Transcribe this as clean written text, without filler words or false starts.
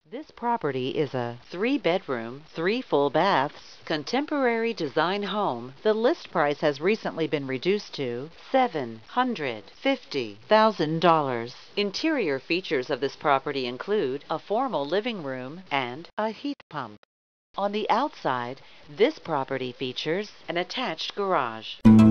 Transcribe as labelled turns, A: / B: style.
A: This property is a 3-bedroom, 3 full baths, contemporary design home. The list price has recently been reduced to $750,000. Interior features of this property include a formal living room and a heat pump. On the outside, this property features an attached garage.